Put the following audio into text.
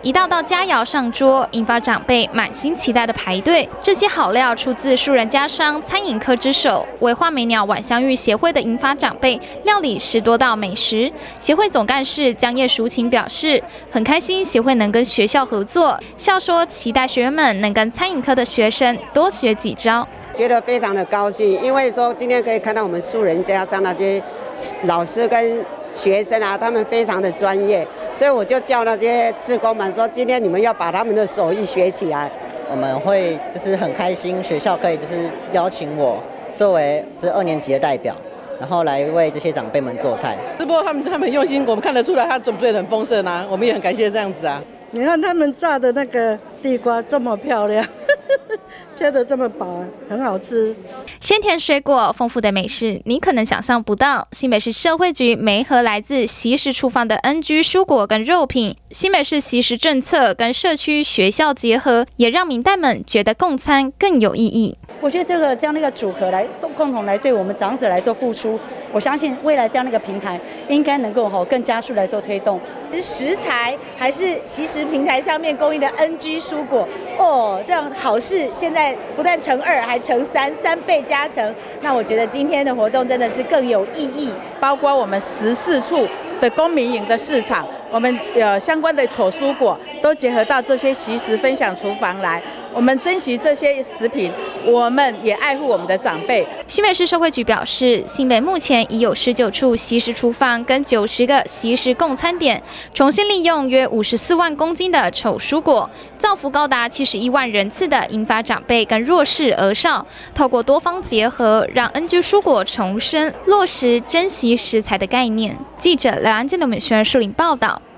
一道道佳肴上桌，引发长辈满心期待的排队。这些好料出自树人家商餐饮科之手，为画眉鸟晚香玉协会的银发长辈料理10多道美食。协会总干事江叶淑琴表示，很开心协会能跟学校合作，笑说期待学员们能跟餐饮科的学生多学几招。 觉得非常的高兴，因为说今天可以看到我们树人家商那些老师跟学生啊，他们非常的专业，所以我就叫那些志工们说，今天你们要把他们的手艺学起来。 我们会就是很开心，学校可以就是邀请我作为2年级的代表，然后来为这些长辈们做菜。 不过他们很用心，我们看得出来他准备得很丰盛啊，我们也很感谢这样子啊。 你看他们炸的那个地瓜这么漂亮。切得这么薄，很好吃。 鲜甜水果，丰富的美食，你可能想象不到。新北市社会局媒合来自习食厨房的 NG 蔬果跟肉品，新北市习食政策跟社区学校结合，也让民代们觉得共餐更有意义。 我觉得这样的一个组合来共同来对我们长者来做付出，我相信未来这样的一个平台应该能够更加速来做推动。 食材还是习食平台上面供应的 NG 蔬果哦，这样好事现在不但乘2，还乘3倍加成。那我觉得今天的活动真的是更有意义。 包括我们14处的公民营的市场，我们相关的丑蔬果都结合到这些习食分享厨房来。我们珍惜这些食品，我们也爱护我们的长辈。 新北市社会局表示，新北目前已有19处习食厨房跟90个习食共餐点，重新利用约54万公斤的丑蔬果，造福高达71万人次的银发长辈跟弱势儿少。透过多方结合，让 NG 蔬果重生，落实珍惜食材的概念。记者刘安建的美宣树林报道。